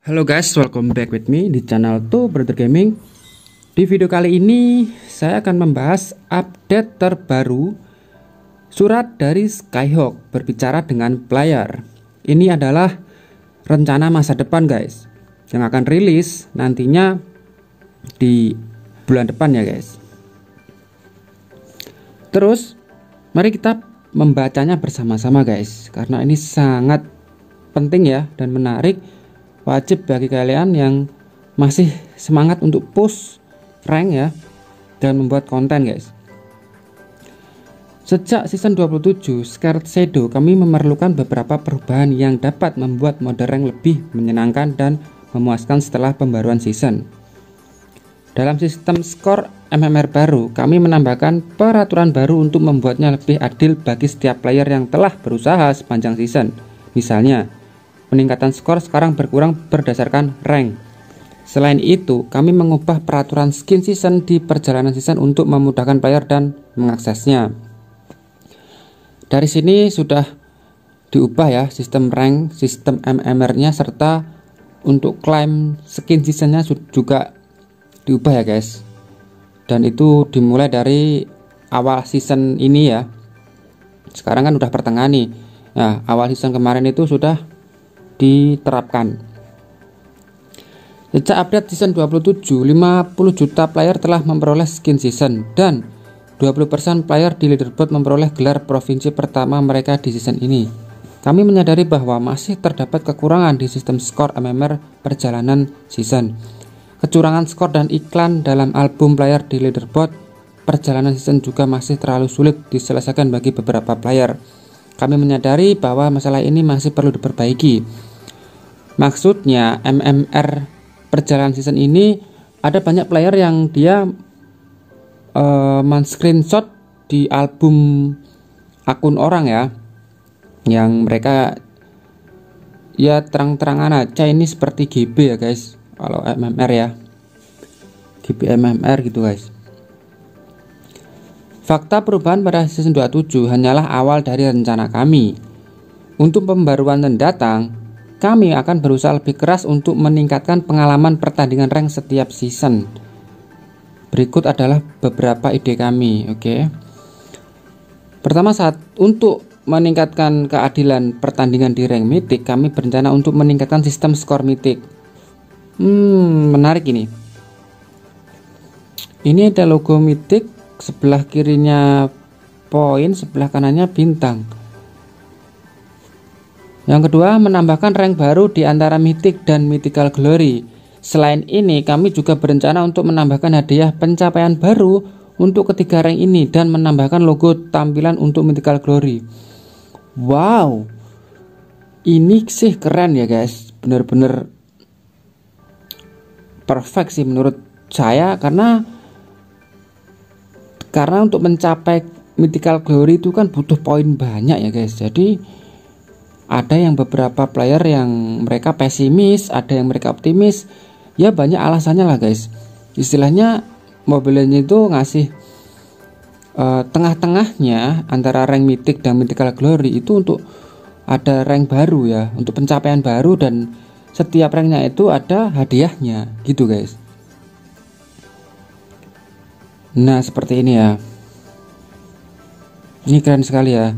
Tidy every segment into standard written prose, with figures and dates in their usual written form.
Halo guys, welcome back with me di channel Two Brother Gaming. Di video kali ini saya akan membahas update terbaru surat dari Skyhawk berbicara dengan player. Ini adalah rencana masa depan guys, yang akan rilis nantinya di bulan depan ya guys. Terus mari kita membacanya bersama-sama guys, karena ini sangat penting ya dan menarik. Wajib bagi kalian yang masih semangat untuk push rank ya dan membuat konten guys. Sejak season 27 Scarlet Shadow, kami memerlukan beberapa perubahan yang dapat membuat mode rank lebih menyenangkan dan memuaskan setelah pembaruan season. Dalam sistem skor MMR baru, kami menambahkan peraturan baru untuk membuatnya lebih adil bagi setiap player yang telah berusaha sepanjang season. Misalnya, peningkatan skor sekarang berkurang berdasarkan rank. Selain itu, kami mengubah peraturan skin season di perjalanan season untuk memudahkan player dan mengaksesnya. Dari sini sudah diubah ya sistem rank, sistem MMR-nya, serta untuk klaim skin seasonnya juga diubah ya guys. Dan itu dimulai dari awal season ini ya. Sekarang kan udah pertengahan nih. Nah, awal season kemarin itu sudah diterapkan. Sejak update season 27, 50 juta player telah memperoleh skin season dan 20% player di leaderboard memperoleh gelar provinsi pertama mereka di season ini. Kami menyadari bahwa masih terdapat kekurangan di sistem skor MMR perjalanan season. Kecurangan skor dan iklan dalam album player di leaderboard perjalanan season juga masih terlalu sulit diselesaikan bagi beberapa player. Kami menyadari bahwa masalah ini masih perlu diperbaiki. Maksudnya MMR perjalanan season ini ada banyak player yang dia men-screenshot di album akun orang ya, yang mereka ya terang-terangan aja ini seperti GB ya guys, kalau MMR ya, GB MMR gitu guys. Fakta perubahan pada season 27 hanyalah awal dari rencana kami. Untuk pembaruan mendatang, kami akan berusaha lebih keras untuk meningkatkan pengalaman pertandingan rank setiap season. Berikut adalah beberapa ide kami, oke. Pertama, untuk meningkatkan keadilan pertandingan di rank mythic, kami berencana untuk meningkatkan sistem skor mythic. Menarik ini. Ini ada logo mythic, sebelah kirinya poin, sebelah kanannya bintang. Yang kedua, menambahkan rank baru di antara Mythic dan Mythical Glory. Selain ini, kami juga berencana untuk menambahkan hadiah pencapaian baru untuk ketiga rank ini dan menambahkan logo tampilan untuk Mythical Glory. Wow, ini sih keren ya guys, bener-bener perfect sih menurut saya, karena untuk mencapai Mythical Glory itu kan butuh poin banyak ya guys. Jadi ada yang beberapa player yang mereka pesimis, ada yang mereka optimis. Ya banyak alasannya lah guys. Istilahnya Mobile Legends itu ngasih tengah-tengahnya antara rank mythic dan mythical glory itu untuk ada rank baru ya, untuk pencapaian baru, dan setiap ranknya itu ada hadiahnya gitu guys. Nah seperti ini ya. Ini keren sekali ya.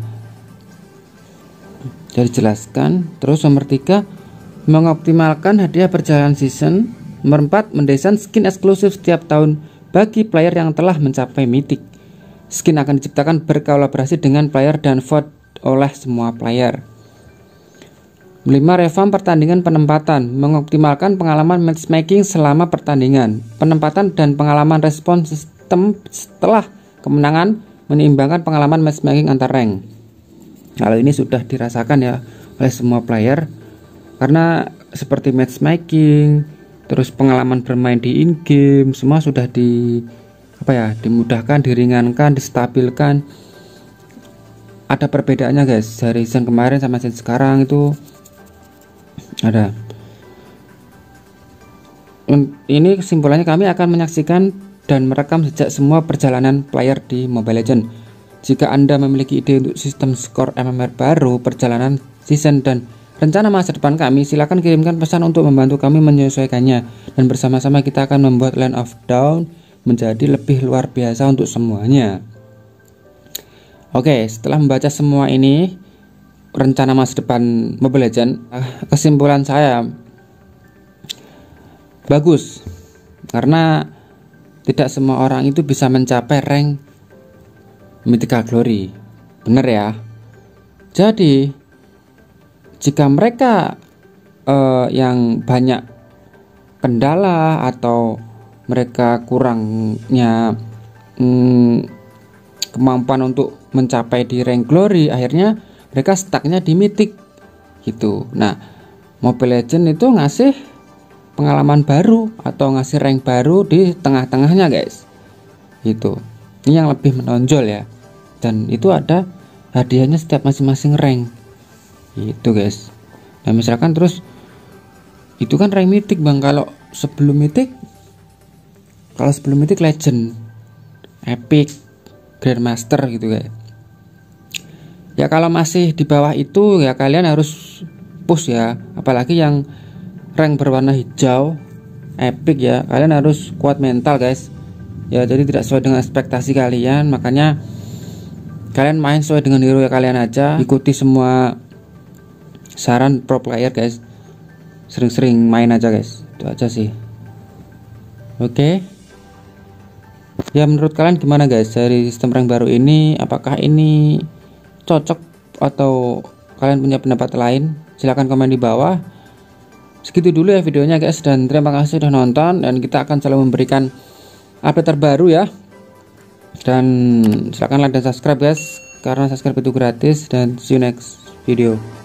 Jadi jelaskan. Terus nomor 3, mengoptimalkan hadiah perjalanan season. Nomor 4, mendesain skin eksklusif setiap tahun bagi player yang telah mencapai mythic. Skin akan diciptakan berkolaborasi dengan player dan vote oleh semua player. 5, revamp pertandingan penempatan. Mengoptimalkan pengalaman matchmaking selama pertandingan. Penempatan dan pengalaman respon sistem setelah kemenangan menyeimbangkan pengalaman matchmaking antar rank. Kalau ini sudah dirasakan ya oleh semua player, karena seperti matchmaking, terus pengalaman bermain di in-game, semua sudah dimudahkan, diringankan, distabilkan. Ada perbedaannya guys, dari season kemarin sama season sekarang itu ada. Ini kesimpulannya, kami akan menyaksikan dan merekam sejak semua perjalanan player di Mobile Legends. Jika Anda memiliki ide untuk sistem skor MMR baru, perjalanan season, dan rencana masa depan kami, silakan kirimkan pesan untuk membantu kami menyesuaikannya, dan bersama-sama kita akan membuat Land of Dawn menjadi lebih luar biasa untuk semuanya. Oke, setelah membaca semua ini, rencana masa depan Mobile Legends, kesimpulan saya bagus, karena tidak semua orang itu bisa mencapai rank Mythical Glory, bener ya. Jadi jika mereka yang banyak kendala atau mereka kurangnya kemampuan untuk mencapai di rank Glory, akhirnya mereka stucknya di Mythic gitu. Nah, Mobile Legends itu ngasih pengalaman baru atau ngasih rank baru di tengah-tengahnya guys, gitu. Ini yang lebih menonjol ya, dan itu ada hadiahnya setiap masing-masing rank gitu guys. Nah misalkan terus itu kan rank Mythic bang, kalau sebelum Mythic Legend, Epic, Grandmaster gitu guys. Ya kalau masih di bawah itu ya kalian harus push ya, apalagi yang rank berwarna hijau Epic ya, kalian harus kuat mental guys ya. Jadi tidak sesuai dengan ekspektasi kalian, makanya kalian main sesuai dengan hero ya kalian aja, ikuti semua saran pro player guys, sering-sering main aja guys, itu aja sih. Oke. Ya menurut kalian gimana guys dari sistem rank baru ini, apakah ini cocok atau kalian punya pendapat lain? Silahkan komen di bawah. Segitu dulu ya videonya guys, dan terima kasih sudah nonton, dan kita akan selalu memberikan update terbaru ya. Dan silahkan like dan subscribe guys, karena subscribe itu gratis, dan see you next video.